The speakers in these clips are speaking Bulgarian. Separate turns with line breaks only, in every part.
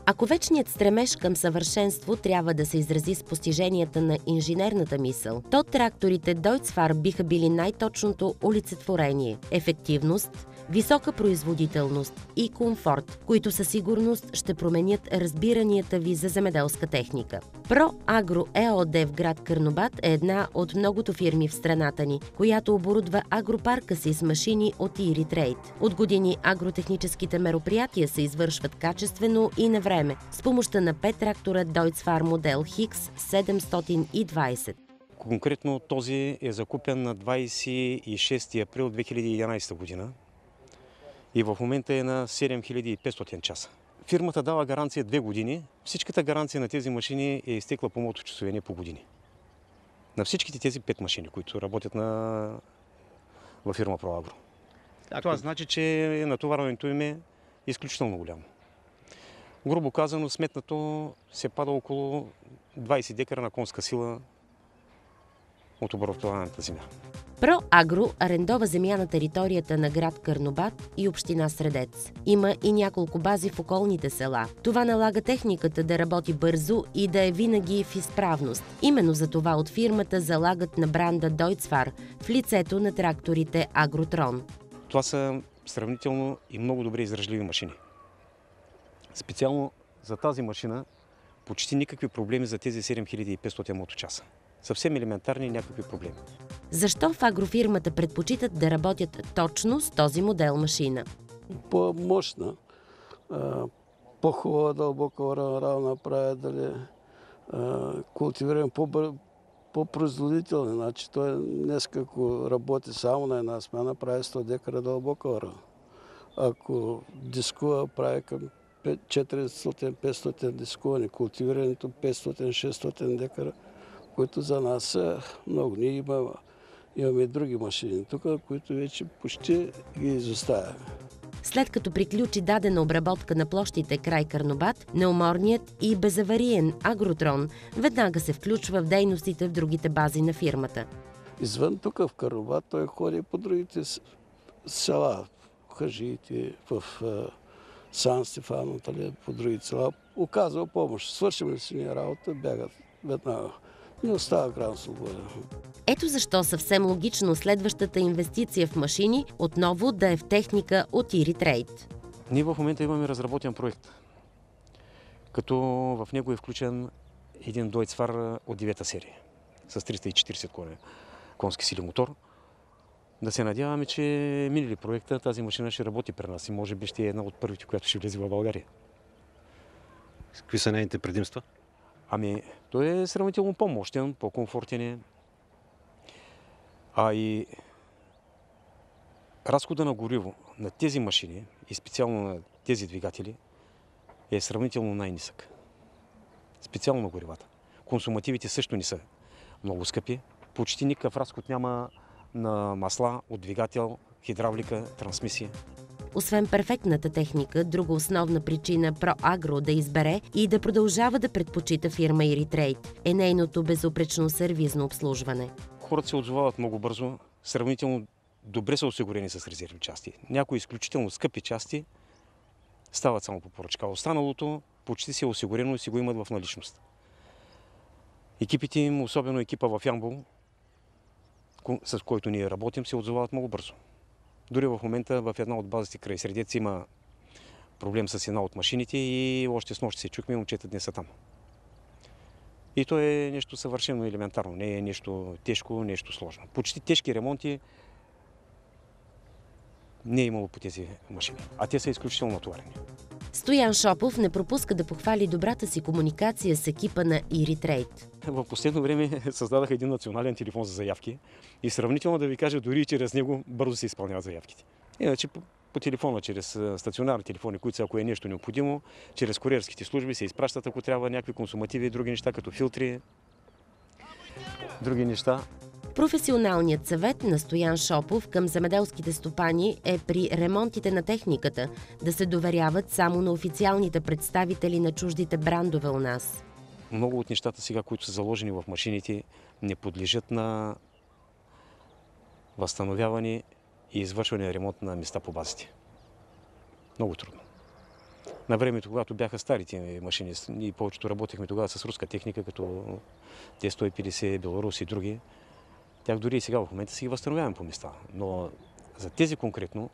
Ако вечният стремеж към съвършенство трябва да се изрази с постиженията на инженерната мисъл, то тракторите Deutz-Fahr биха били най-точното олицетворение – ефективност, висока производителност и комфорт, които със сигурност ще променят разбиранията ви за земеделска техника. ProAgro ЕООД в град Карнобат е една от многото фирми в страната ни, която оборудва агропарка си с машини от IRI Trade. От години агротехническите мероприятия се извършват качествено и на време с помощта на 5 трактора Deutz-Fahr модел Хикс 720.
Конкретно този е закупен на 26 април 2011 година и в момента е на 7500 часа. Фирмата дава гаранция 2 години. Всичката гаранция на тези машини е изтекла по моточасове, не по години. На всичките тези 5 машини, които работят във фирма ProAgro. Това значи, че натоварването им е изключително голямо. Грубо казано, сметнато се пада около 20 декара на конска сила от обработваемата земя.
ProAgro арендова земя на територията на град Карнобат и община Средец. Има и няколко бази в околните села. Това налага техниката да работи бързо и да е винаги в изправност. Именно за това от фирмата залагат на бранда Deutz-Fahr в лицето на тракторите Агротрон.
Това са сравнително и много добре издръжливи машини. Специално за тази машина почти никакви проблеми за тези 7500 моточаса. Съвсем елементарни някакви проблеми.
Защо в агрофирмата предпочитат да работят точно с този модел машина?
По-мощна, по-хубава дълбока равна прави, дали култивираме по-производителни. Значи той днес, ако работи само на една смяна, прави 100 декара дълбока ора. Ако дискува, прави към 400-500 дискувани, култивирането 500-600 декара, които за нас са много. Ние имаме и други машини тук, които вече почти ги изоставяме.
След като приключи дадена обработка на площите край Карнобат, неуморният и безавариен Агротрон веднага се включва в дейностите в другите бази на фирмата.
Извън тук в Карнобат той ходи по другите села, в Хажиите, в Сан Стефано, по другите села. Оказва помощ. Свършим ли си ние работа, бягат веднага. Не остава крайно свободен.
Ето защо съвсем логично следващата инвестиция в машини отново да е в техника от IRI Trade.
Ние в момента имаме разработен проект, като в него е включен един Deutz-Fahr от 9-та серия с 340 конски сили мотор. Да се надяваме, че минали проекта, тази машина ще работи при нас и може би ще е една от първите, която ще влезе в България.
Какви са нейните предимства?
Той е сравнително по-мощен, по-комфортен е. А и разхода на гориво на тези машини и специално на тези двигатели е сравнително най-нисък. Специално на горивата. Консумативите също не са много скъпи. Почти никакъв разход няма на масла от двигател, хидравлика, трансмисия.
Освен перфектната техника, друга основна причина ProAgro да избере и да продължава да предпочита фирма IRI Trade е нейното безупречно сервизно обслужване.
Хората се отзовават много бързо, сравнително добре са осигурени с резервни части. Някои изключително скъпи части стават само по поръчка. Останалото почти си е осигурено и си го имат в наличност. Екипите им, особено екипа в Ямбол, с който ние работим, се отзовават много бързо. Дори в момента в една от базите край Средец има проблем с една от машините и още с нощ се чухме, момчета днес са там. И то е нещо съвършено елементарно, не е нещо тежко, нещо сложно. Почти тежки ремонти не е имало по тези машини, а те са изключително натоварени.
Стоян Шопов не пропуска да похвали добрата си комуникация с екипа на IRI Trade.
В последно време създадах един национален телефон за заявки и сравнително да ви кажа, дори и чрез него бързо се изпълняват заявките. Иначе по телефона, чрез стационарни телефони, които са, ако е нещо необходимо, чрез куриерските служби се изпращат, ако трябва някакви консумативи и други неща, като филтри, други неща.
Професионалният съвет на Стоян Шопов към земеделските стопани е при ремонтите на техниката да се доверяват само на официалните представители на чуждите брандове у нас.
Много от нещата сега, които са заложени в машините, не подлежат на възстановяване и извършване на ремонт на места по базите. Много трудно. на времето, когато бяха старите машини. Ние повечето работехме тогава с руска техника, като Т-150, Беларус и други. Тях дори и сега в момента си ги възстановявам по места. Но за тези конкретно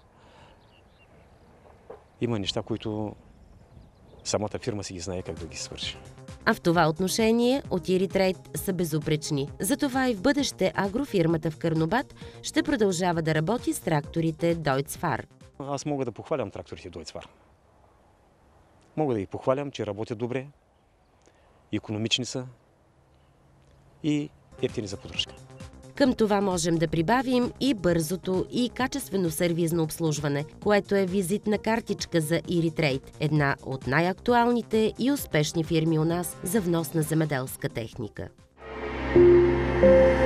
има неща, които самата фирма си ги знае как да ги свърши.
А в това отношение от Iritrade са безупречни. Затова и в бъдеще агрофирмата в Карнобат ще продължава да работи с тракторите Deutz-Fahr.
Аз мога да похвалям тракторите Deutz-Fahr. Мога да ги похвалям, че работят добре, икономични са и евтини за поддръжка.
Към това можем да прибавим и бързото и качествено сервизно обслужване, което е визитна картичка за Iritrade, една от най-актуалните и успешни фирми у нас за внос на земеделска техника.